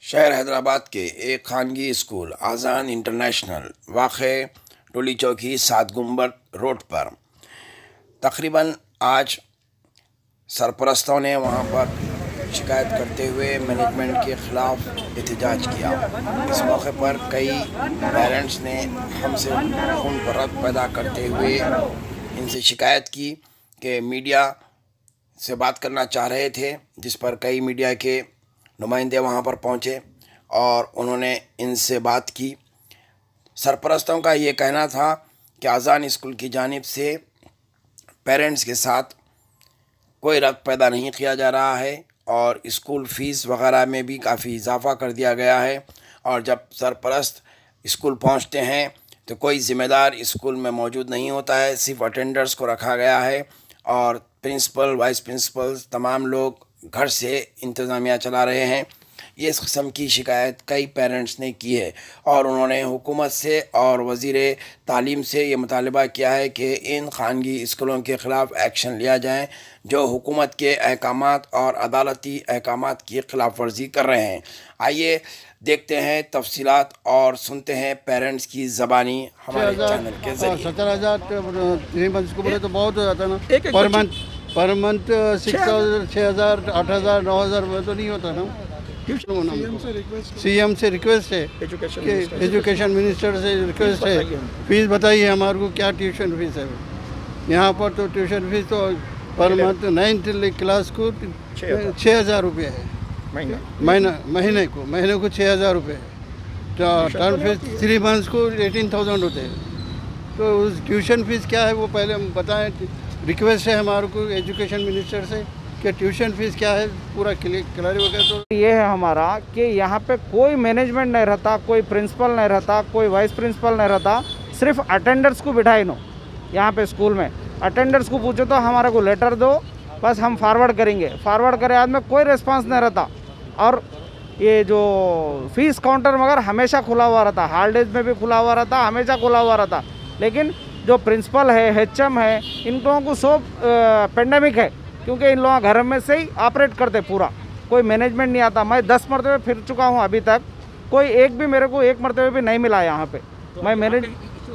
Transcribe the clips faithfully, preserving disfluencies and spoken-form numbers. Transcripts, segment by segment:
शहर हैदराबाद के एक खानगी स्कूल आज़ान इंटरनेशनल वाक़े टोली चौकी सात गुंबद रोड पर तकरीबन आज सरपरस्तों ने वहां पर शिकायत करते हुए मैनेजमेंट के ख़िलाफ़ एहतजाज किया। इस मौके पर कई पेरेंट्स ने हमसे खून खराबा पैदा करते हुए इनसे शिकायत की कि मीडिया से बात करना चाह रहे थे, जिस पर कई मीडिया के नुमाइंदे वहां पर पहुंचे और उन्होंने इनसे बात की। सरपरस्तों का ये कहना था कि आज़ान स्कूल की जानिब से पेरेंट्स के साथ कोई रब्त पैदा नहीं किया जा रहा है और स्कूल फ़ीस वगैरह में भी काफ़ी इजाफ़ा कर दिया गया है। और जब सरपरस्त स्कूल पहुंचते हैं तो कोई ज़िम्मेदार स्कूल में मौजूद नहीं होता है, सिर्फ अटेंडर्स को रखा गया है और प्रिंसिपल, वाइस प्रिंसिपल तमाम लोग घर से इंतज़ामिया चला रहे हैं। ये इस किस्म की शिकायत कई पेरेंट्स ने की है और उन्होंने हुकूमत से और वज़ीर तालीम से ये मुतालबा किया है कि इन खानगी स्कूलों के ख़िलाफ़ एक्शन लिया जाए जो हुकूमत के अहकामात और अदालती अहकामात की ख़िलाफ़ वर्जी कर रहे हैं। आइए देखते हैं तफसीलात और सुनते हैं पेरेंट्स की ज़बानी हमारे चैनल के ज़रिए। सत्तर हज़ार थ्री मंथ्स को बोले तो बहुत हो जाता ना, per month per month six thousand छः हज़ार आठ हज़ार नौ हज़ार में तो नहीं होता ना। सीएम से रिक्वेस्ट है, एजुकेशन मिनिस्टर से रिक्वेस्ट है, फीस बताइए हमारे को क्या ट्यूशन फीस है। यहाँ पर तो ट्यूशन फीस तो पर मंथ नाइन्थ क्लास को छः हज़ार रुपये है महीना महीने को महीने को छः हज़ार रुपये है। टर्म फीस थ्री मंथ्स को एटीन थाउजेंड होते हैं। तो उस ट्यूशन फीस क्या है वो पहले हम बताएं। रिक्वेस्ट है हमारे को एजुकेशन मिनिस्टर से कि ट्यूशन फीस क्या है पूरा क्लियर वगैरह। तो ये है हमारा कि यहाँ पे कोई मैनेजमेंट नहीं रहता, कोई प्रिंसिपल नहीं रहता, कोई वाइस प्रिंसिपल नहीं रहता, सिर्फ अटेंडर्स को बिठाई नो। यहाँ पे स्कूल में अटेंडर्स को पूछो तो हमारे को लेटर दो, बस हम फॉरवर्ड करेंगे। फॉरवर्ड करे बाद में कोई रिस्पांस नहीं रहता। और ये जो फीस काउंटर मगर हमेशा खुला हुआ रहता, हॉलीडेज में भी खुला हुआ रहता, हमेशा खुला हुआ रहता। लेकिन जो प्रिंसिपल है, एचएम है, इन लोगों को सब पेंडेमिक है क्योंकि इन लोगों घर में से ही ऑपरेट करते पूरा, कोई मैनेजमेंट नहीं आता। मैं दस मरतबे फिर चुका हूँ, अभी तक कोई एक भी मेरे को एक मरतबे भी नहीं मिला यहाँ पे। तो मैं मैनेज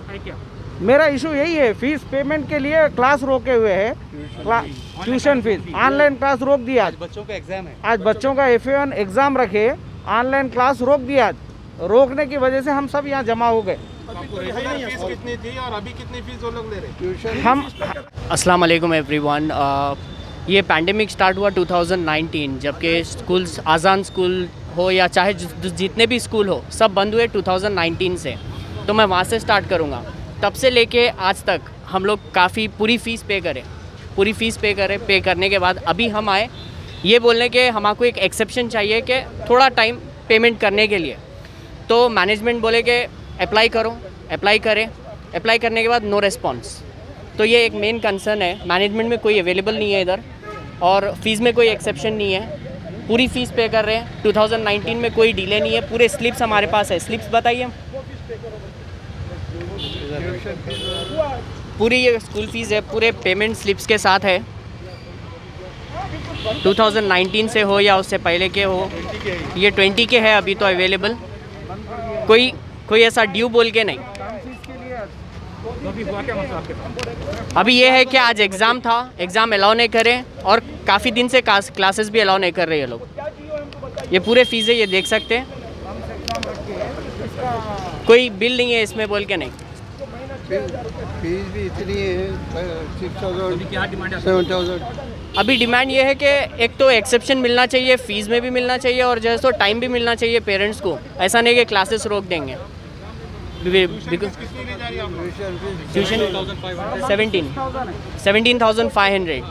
मेरा इशू यही है, फीस पेमेंट के लिए क्लास रोके हुए है, ट्यूशन फीस ऑनलाइन क्लास रोक दिया। आज बच्चों का एग्जाम है, आज बच्चों का एफ ए वन एग्जाम रखे, ऑनलाइन क्लास रोक दिया। आज रोकने की वजह से हम सब यहाँ जमा हो गए। फीस कितनी थी और अभी कितनी फीस वो लोग ले रहे? हम अस्सलाम वालेकुम एवरीवन। ये पैंडेमिक स्टार्ट हुआ टू थाउजेंड नाइनटीन, जबकि स्कूल्स आज़ान स्कूल हो या चाहे जितने भी स्कूल हो सब बंद हुए टू थाउजेंड नाइनटीन से। तो मैं वहाँ से स्टार्ट करूँगा। तब से लेके आज तक हम लोग काफ़ी पूरी फ़ीस पे करें पूरी फ़ीस पे करें पे करने के बाद अभी हम आए ये बोलने के हमारे एक एक्सेप्शन चाहिए कि थोड़ा टाइम पेमेंट करने के लिए। तो मैनेजमेंट बोले कि अप्लाई करो, अप्लाई करें, अप्लाई करने के बाद नो रिस्पॉन्स। तो ये एक मेन कंसर्न है। मैनेजमेंट में कोई अवेलेबल नहीं है इधर और फीस में कोई एक्सेप्शन नहीं है, पूरी फ़ीस पे कर रहे हैं। टू थाउजेंड नाइनटीन में कोई डिले नहीं है, पूरे स्लिप्स हमारे पास है। स्लिप्स बताइए, पूरी ये स्कूल फीस है, पूरे पेमेंट स्लिप्स के साथ है। टू थाउजेंड नाइनटीन से हो या उससे पहले के हो, ये ट्वेंटी के है अभी तो अवेलेबल। कोई कोई ऐसा ड्यू बोल के नहीं। अभी ये है कि आज एग्ज़ाम था, एग्ज़ाम अलाउ नहीं करें और काफ़ी दिन से क्लासेस भी अलाउ नहीं कर रहे हैं लोग। ये पूरे फीस है, ये देख सकते हैं, कोई बिल नहीं है इसमें बोल के नहीं। फीस भी इतनी है, सिक्स थाउजेंड सेवन थाउजेंड। अभी डिमांड ये है कि एक तो एक्सेप्शन मिलना चाहिए, फ़ीस में भी मिलना चाहिए और जैसे तो टाइम भी मिलना चाहिए पेरेंट्स को। ऐसा नहीं कि क्लासेस रोक देंगे। Tuition seventeen seventeen thousand five hundred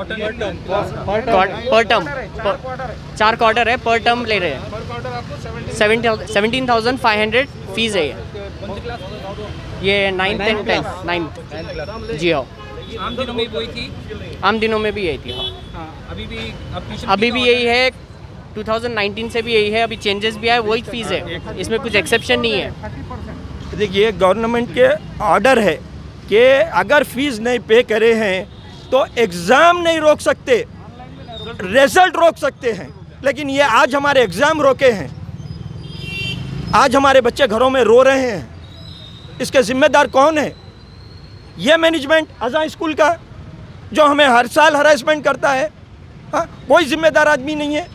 per term, चार क्वार्टर है, पर टर्म ले रहे हैं। Seventeen thousand five hundred fees है ये ये नाइन्थ एंड टेंथ नाइन्थ। जी हाँ, आम दिनों में वही थी, आम दिनों में भी यही थी। हाँ, अभी भी अभी भी यही है। टू थाउजेंड नाइनटीन से भी यही है, अभी चेंजेस भी आए, वही फीस है, इसमें कुछ एक्सेप्शन नहीं है। देखिए, गवर्नमेंट के ऑर्डर है कि अगर फीस नहीं पे करे हैं तो एग्ज़ाम नहीं रोक सकते, रिजल्ट रोक सकते हैं। लेकिन ये आज हमारे एग्ज़ाम रोके हैं, आज हमारे बच्चे घरों में रो रहे हैं, इसके ज़िम्मेदार कौन है? ये मैनेजमेंट अज़ान स्कूल का जो हमें हर साल हरासमेंट करता है, हाँ, कोई ज़िम्मेदार आदमी नहीं है।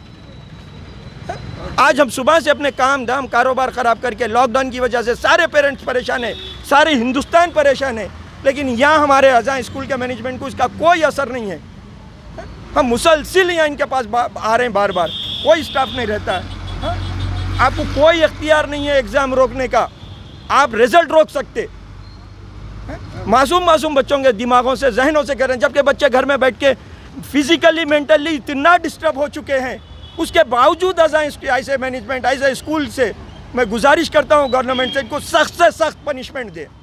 आज हम सुबह से अपने काम धाम कारोबार ख़राब करके लॉकडाउन की वजह से सारे पेरेंट्स परेशान हैं, सारे हिंदुस्तान परेशान है, लेकिन यहाँ हमारे अज़ान स्कूल के मैनेजमेंट को इसका कोई असर नहीं है। हम मुसलसिल यहाँ इनके पास आ रहे हैं, बार बार कोई स्टाफ नहीं रहता है। हाँ? आपको कोई इख्तियार नहीं है एग्ज़ाम रोकने का, आप रिज़ल्ट रोक सकते। मासूम मासूम बच्चों के दिमागों से, जहनों से करें, जबकि बच्चे घर में बैठ के फिज़िकली मेंटली इतना डिस्टर्ब हो चुके हैं, उसके बावजूद अज़ान ऐसे मैनेजमेंट ऐसे स्कूल से मैं गुजारिश करता हूँ गवर्नमेंट से इनको सख्त से सख्त पनिशमेंट दे।